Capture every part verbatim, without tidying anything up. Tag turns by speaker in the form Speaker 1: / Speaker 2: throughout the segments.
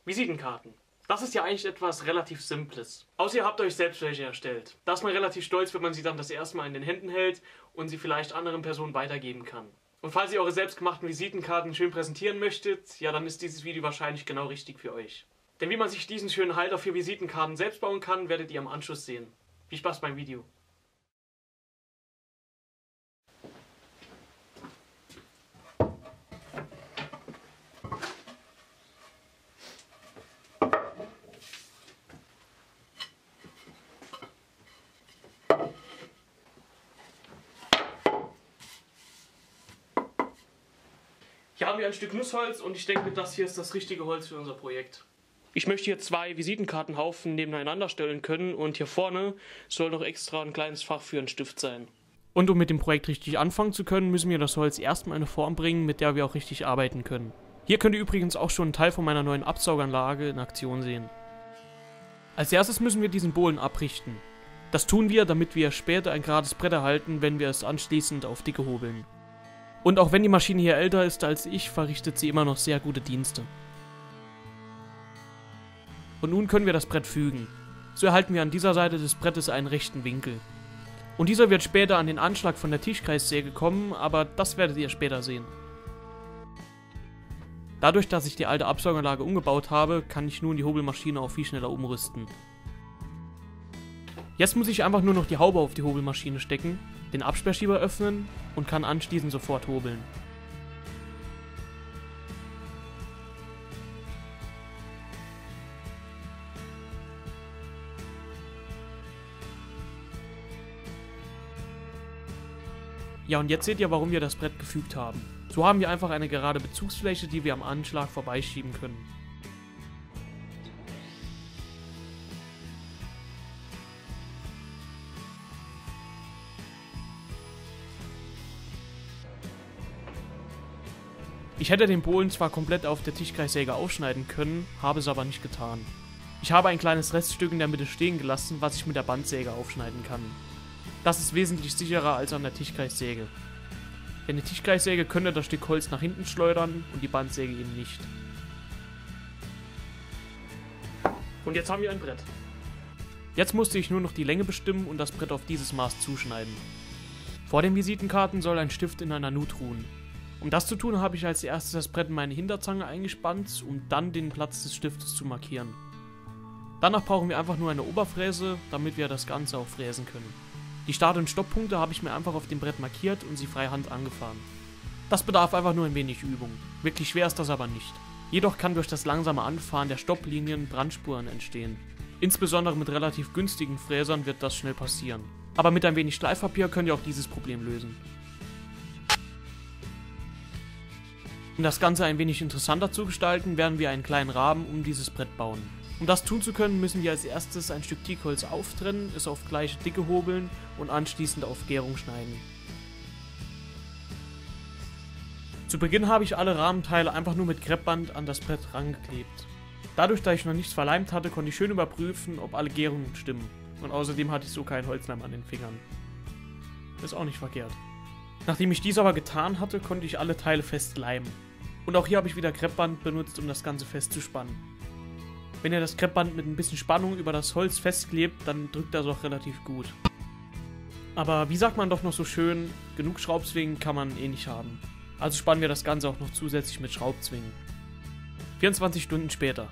Speaker 1: Visitenkarten. Das ist ja eigentlich etwas relativ Simples. Außer ihr habt euch selbst welche erstellt. Da ist man relativ stolz, wenn man sie dann das erste Mal in den Händen hält und sie vielleicht anderen Personen weitergeben kann. Und falls ihr eure selbstgemachten Visitenkarten schön präsentieren möchtet, ja, dann ist dieses Video wahrscheinlich genau richtig für euch. Denn wie man sich diesen schönen Halter für Visitenkarten selbst bauen kann, werdet ihr am Anschluss sehen. Viel Spaß beim Video. Hier haben wir ein Stück Nussholz und ich denke, das hier ist das richtige Holz für unser Projekt. Ich möchte hier zwei Visitenkartenhaufen nebeneinander stellen können und hier vorne soll noch extra ein kleines Fach für einen Stift sein. Und um mit dem Projekt richtig anfangen zu können, müssen wir das Holz erstmal in eine Form bringen, mit der wir auch richtig arbeiten können. Hier könnt ihr übrigens auch schon einen Teil von meiner neuen Absauganlage in Aktion sehen. Als erstes müssen wir diesen Bohlen abrichten. Das tun wir, damit wir später ein gerades Brett erhalten, wenn wir es anschließend auf Dicke hobeln. Und auch wenn die Maschine hier älter ist als ich, verrichtet sie immer noch sehr gute Dienste. Und nun können wir das Brett fügen. So erhalten wir an dieser Seite des Brettes einen rechten Winkel. Und dieser wird später an den Anschlag von der Tischkreissäge kommen, aber das werdet ihr später sehen. Dadurch, dass ich die alte Absauganlage umgebaut habe, kann ich nun die Hobelmaschine auch viel schneller umrüsten. Jetzt muss ich einfach nur noch die Haube auf die Hobelmaschine stecken, den Absperrschieber öffnen und kann anschließend sofort hobeln. Ja, und jetzt seht ihr, warum wir das Brett gefügt haben. So haben wir einfach eine gerade Bezugsfläche, die wir am Anschlag vorbeischieben können. Ich hätte den Bohlen zwar komplett auf der Tischkreissäge aufschneiden können, habe es aber nicht getan. Ich habe ein kleines Reststück in der Mitte stehen gelassen, was ich mit der Bandsäge aufschneiden kann. Das ist wesentlich sicherer als an der Tischkreissäge. Denn die Tischkreissäge könnte das Stück Holz nach hinten schleudern und die Bandsäge eben nicht. Und jetzt haben wir ein Brett. Jetzt musste ich nur noch die Länge bestimmen und das Brett auf dieses Maß zuschneiden. Vor den Visitenkarten soll ein Stift in einer Nut ruhen. Um das zu tun, habe ich als erstes das Brett in meine Hinterzange eingespannt, um dann den Platz des Stiftes zu markieren. Danach brauchen wir einfach nur eine Oberfräse, damit wir das Ganze auch fräsen können. Die Start- und Stopppunkte habe ich mir einfach auf dem Brett markiert und sie freihand angefahren. Das bedarf einfach nur ein wenig Übung. Wirklich schwer ist das aber nicht. Jedoch kann durch das langsame Anfahren der Stopplinien Brandspuren entstehen. Insbesondere mit relativ günstigen Fräsern wird das schnell passieren. Aber mit ein wenig Schleifpapier könnt ihr auch dieses Problem lösen. Um das Ganze ein wenig interessanter zu gestalten, werden wir einen kleinen Rahmen um dieses Brett bauen. Um das tun zu können, müssen wir als erstes ein Stück Teakholz auftrennen, es auf gleiche Dicke hobeln und anschließend auf Gärung schneiden. Zu Beginn habe ich alle Rahmenteile einfach nur mit Kreppband an das Brett rangeklebt. Dadurch, da ich noch nichts verleimt hatte, konnte ich schön überprüfen, ob alle Gärungen stimmen. Und außerdem hatte ich so keinen Holzleim an den Fingern. Ist auch nicht verkehrt. Nachdem ich dies aber getan hatte, konnte ich alle Teile fest leimen. Und auch hier habe ich wieder Kreppband benutzt, um das Ganze festzuspannen. Wenn ihr das Kreppband mit ein bisschen Spannung über das Holz festklebt, dann drückt das auch relativ gut. Aber wie sagt man doch noch so schön, genug Schraubzwingen kann man eh nicht haben. Also spannen wir das Ganze auch noch zusätzlich mit Schraubzwingen. vierundzwanzig Stunden später.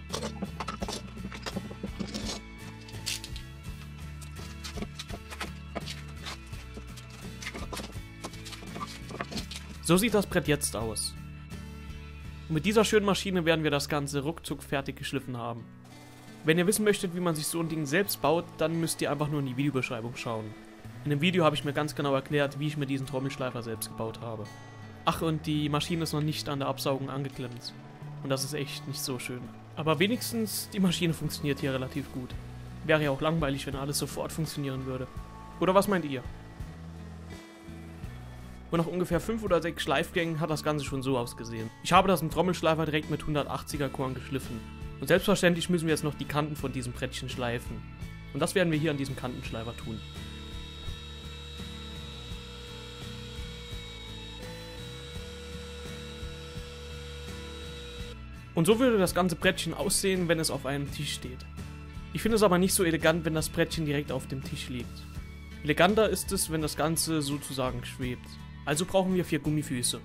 Speaker 1: So sieht das Brett jetzt aus. Und mit dieser schönen Maschine werden wir das Ganze ruckzuck fertig geschliffen haben. Wenn ihr wissen möchtet, wie man sich so ein Ding selbst baut, dann müsst ihr einfach nur in die Videobeschreibung schauen. In dem Video habe ich mir ganz genau erklärt, wie ich mir diesen Trommelschleifer selbst gebaut habe. Ach, und die Maschine ist noch nicht an der Absaugung angeklemmt. Und das ist echt nicht so schön. Aber wenigstens, die Maschine funktioniert hier relativ gut. Wäre ja auch langweilig, wenn alles sofort funktionieren würde. Oder was meint ihr? Und nach ungefähr fünf oder sechs Schleifgängen hat das Ganze schon so ausgesehen. Ich habe das im Trommelschleifer direkt mit hundertachtziger Korn geschliffen. Und selbstverständlich müssen wir jetzt noch die Kanten von diesem Brettchen schleifen. Und das werden wir hier an diesem Kantenschleifer tun. Und so würde das ganze Brettchen aussehen, wenn es auf einem Tisch steht. Ich finde es aber nicht so elegant, wenn das Brettchen direkt auf dem Tisch liegt. Eleganter ist es, wenn das Ganze sozusagen schwebt. Also brauchen wir vier Gummifüße.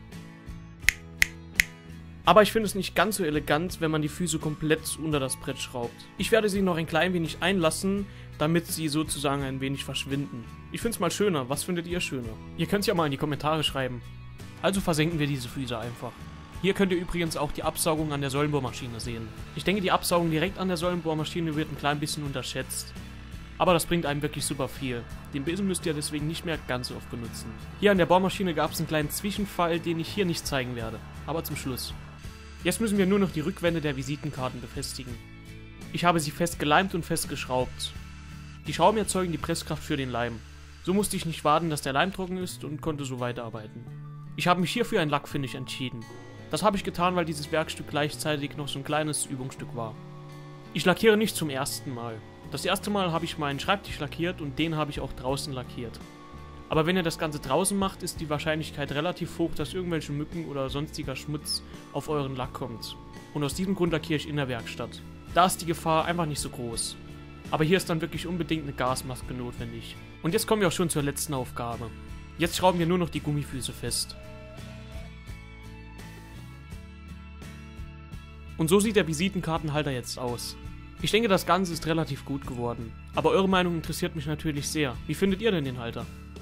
Speaker 1: Aber ich finde es nicht ganz so elegant, wenn man die Füße komplett unter das Brett schraubt. Ich werde sie noch ein klein wenig einlassen, damit sie sozusagen ein wenig verschwinden. Ich finde es mal schöner. Was findet ihr schöner? Ihr könnt es ja mal in die Kommentare schreiben. Also versenken wir diese Füße einfach. Hier könnt ihr übrigens auch die Absaugung an der Säulenbohrmaschine sehen. Ich denke, die Absaugung direkt an der Säulenbohrmaschine wird ein klein bisschen unterschätzt. Aber das bringt einem wirklich super viel. Den Besen müsst ihr deswegen nicht mehr ganz so oft benutzen. Hier an der Bohrmaschine gab es einen kleinen Zwischenfall, den ich hier nicht zeigen werde. Aber zum Schluss. Jetzt müssen wir nur noch die Rückwände der Visitenkarten befestigen. Ich habe sie fest geleimt und festgeschraubt. Die Schrauben erzeugen die Presskraft für den Leim. So musste ich nicht warten, dass der Leim trocken ist und konnte so weiterarbeiten. Ich habe mich hier für ein Lackfinish entschieden. Das habe ich getan, weil dieses Werkstück gleichzeitig noch so ein kleines Übungsstück war. Ich lackiere nicht zum ersten Mal. Das erste Mal habe ich meinen Schreibtisch lackiert und den habe ich auch draußen lackiert. Aber wenn ihr das Ganze draußen macht, ist die Wahrscheinlichkeit relativ hoch, dass irgendwelche Mücken oder sonstiger Schmutz auf euren Lack kommt. Und aus diesem Grund lackiere ich in der Werkstatt. Da ist die Gefahr einfach nicht so groß. Aber hier ist dann wirklich unbedingt eine Gasmaske notwendig. Und jetzt kommen wir auch schon zur letzten Aufgabe. Jetzt schrauben wir nur noch die Gummifüße fest. Und so sieht der Visitenkartenhalter jetzt aus. Ich denke, das Ganze ist relativ gut geworden. Aber eure Meinung interessiert mich natürlich sehr. Wie findet ihr denn den Halter?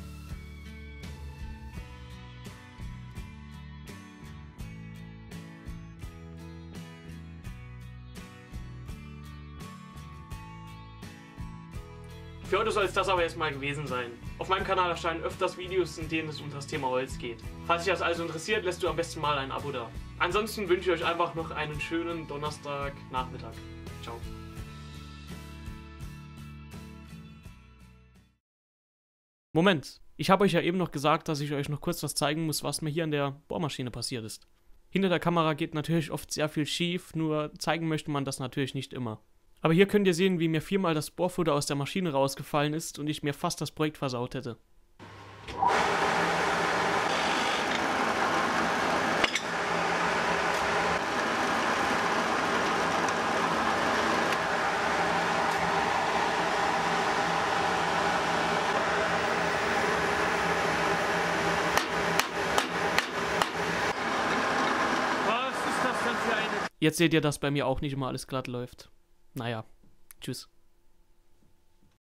Speaker 1: Für heute soll es das aber erstmal gewesen sein. Auf meinem Kanal erscheinen öfters Videos, in denen es um das Thema Holz geht. Falls dich das also interessiert, lässt du am besten mal ein Abo da. Ansonsten wünsche ich euch einfach noch einen schönen Donnerstagnachmittag. Ciao. Moment, ich habe euch ja eben noch gesagt, dass ich euch noch kurz was zeigen muss, was mir hier an der Bohrmaschine passiert ist. Hinter der Kamera geht natürlich oft sehr viel schief, nur zeigen möchte man das natürlich nicht immer. Aber hier könnt ihr sehen, wie mir viermal das Bohrfutter aus der Maschine rausgefallen ist und ich mir fast das Projekt versaut hätte. Was ist das denn für eine... Jetzt seht ihr, dass bei mir auch nicht immer alles glatt läuft. Naja, tschüss.